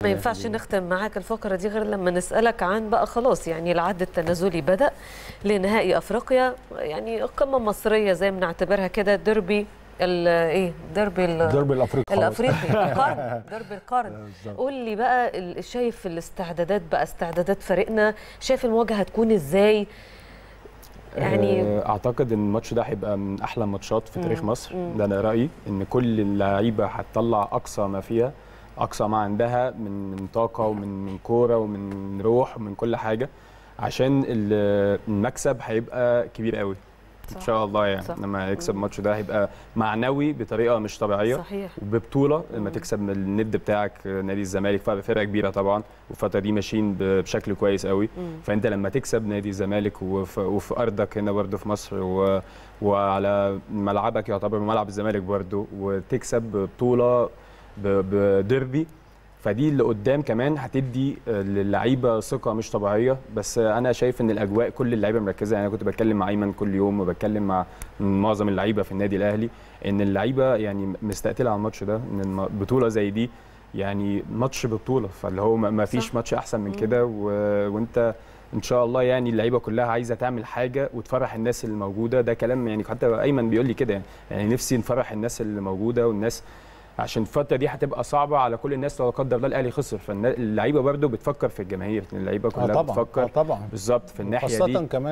ما ينفعش نختم معاك الفقرة دي غير لما نسألك عن بقى خلاص يعني العد التنازلي بدأ لنهائي أفريقيا، يعني قمة مصرية زي ما نعتبرها كده، ديربي ديربي الافريقي القرن، ديربي القرن. قول لي بقى شايف الاستعدادات بقى، استعدادات فريقنا، شايف المواجهة هتكون ازاي؟ يعني اعتقد ان الماتش ده هيبقى من احلى الماتشات في تاريخ مصر. ده انا رايي ان كل اللعيبه هتطلع اقصى ما فيها، اقصى ما عندها من طاقه ومن كوره ومن روح ومن كل حاجه، عشان المكسب هيبقى كبير قوي ان شاء الله. يعني لما يكسب الماتش ده هيبقى معنوي بطريقه مش طبيعيه. صحيح. وببطوله لما تكسب الند بتاعك نادي الزمالك، فرقه كبيره طبعا، والفتره دي ماشيين بشكل كويس قوي. فانت لما تكسب نادي الزمالك وفي ارضك هنا برده في مصر وعلى ملعبك يعتبر ملعب الزمالك برده، وتكسب بطوله بديربي، فدي اللي قدام كمان هتدي للعيبه ثقه مش طبيعيه. بس انا شايف ان الاجواء كل اللعيبه مركزه. يعني انا كنت بتكلم مع ايمن كل يوم وبتكلم مع معظم اللعيبه في النادي الاهلي ان اللعيبه يعني مستقتله على الماتش ده، ان بطوله زي دي يعني ماتش ببطوله، فاللي هو ما فيش ماتش احسن من كده. وانت ان شاء الله يعني اللعيبه كلها عايزه تعمل حاجه وتفرح الناس اللي موجوده. ده كلام يعني حتى ايمن بيقول لي كده، يعني نفسي نفرح الناس اللي موجوده، والناس عشان الفتره دي هتبقى صعبه على كل الناس لو لا قدر الله الاهلي خسر. فاللعيبه برده بتفكر في الجماهير، اللعيبه كلها بتفكر طبعا بالظبط في الناحيه خاصة دي.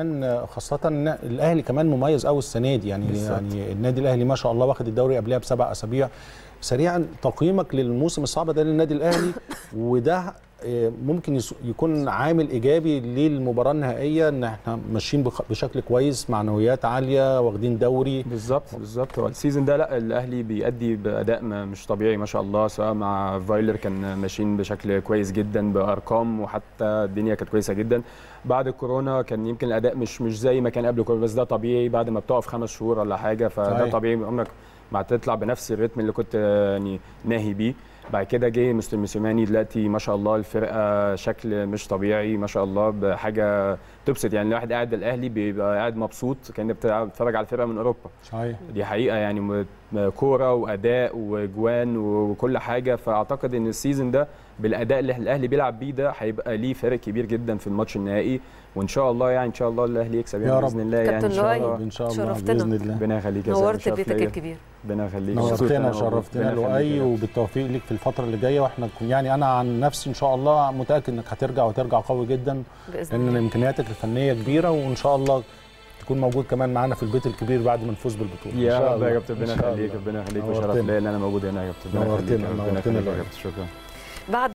خاصه الاهلي كمان مميز قوي السنه دي، يعني بالزبط. يعني النادي الاهلي ما شاء الله واخد الدوري قبلها ب7 أسابيع. سريعا تقييمك للموسم الصعب ده للنادي الاهلي، وده ممكن يكون عامل ايجابي للمباراه النهائيه، ان احنا ماشيين بشكل كويس، معنويات عاليه، واخدين دوري. بالظبط هو السيزون ده لا الاهلي بيأدي باداء مش طبيعي ما شاء الله، سواء مع فايلر كان ماشيين بشكل كويس جدا بارقام، وحتى الدنيا كانت كويسه جدا. بعد الكورونا كان يمكن الاداء مش زي ما كان قبل الكورونا، بس ده طبيعي بعد ما بتقف 5 شهور ولا حاجه، فده طبيعي عمرك ما تطلع بنفس الريتم اللي كنت يعني ناهي بيه. بعد كده جه مستر موسيماني، دلوقتي ما شاء الله الفرقه شكل مش طبيعي ما شاء الله، بحاجه تبسط. يعني الواحد قاعد الاهلي بيبقى قاعد مبسوط كأنه بتتفرج على الفرقه من اوروبا. صحيح، دي حقيقه يعني، كوره واداء وجوان وكل حاجه. فاعتقد ان السيزون ده بالاداء اللي الاهلي بيلعب بيه ده هيبقى ليه فرق كبير جدا في الماتش النهائي، وان شاء الله يعني ان شاء الله الاهلي يكسب يعني باذن الله. يعني ان شاء الله باذن الله. ربنا يخليك يا نورت بيتك الكبير. ربنا يخليك، نورتنا وشرفتنا لؤي، وبالتوفيق ليك في الفتره اللي جايه. واحنا يعني انا عن نفسي ان شاء الله متاكد انك هترجع وترجع قوي جدا، لان امكانياتك الفنيه كبيره، وان شاء الله تكون موجود كمان معانا في البيت الكبير بعد ما نفوز بالبطوله. يا رب يا كابتن، ربنا يخليك، ربنا يخليك، وشرف ليا ان انا موجود هنا يا كابتن. نورتنا. شكرا.